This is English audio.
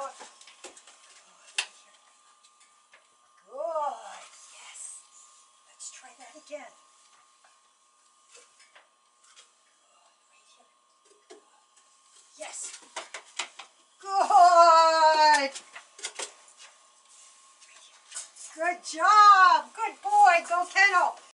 out. Good. Yes. Let's try that again. Yes. Good. Good job. Good boy. Go kennel.